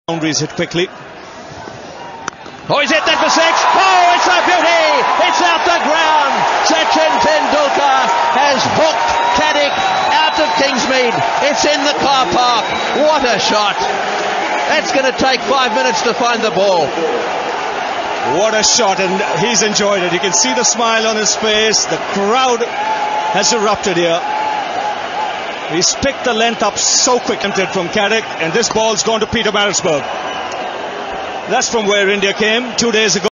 Boundaries hit quickly. Oh, he's hit that for six. Oh, it's a beauty. It's out the ground. Sachin Tendulkar has hooked Caddick out of Kingsmead. It's in the car park. What a shot. That's going to take 5 minutes to find the ball. What a shot, and he's enjoyed it. You can see the smile on his face. The crowd has erupted here. He's picked the length up so quick from Caddick, and this ball's gone to Peter Marisburg. That's from where India came 2 days ago.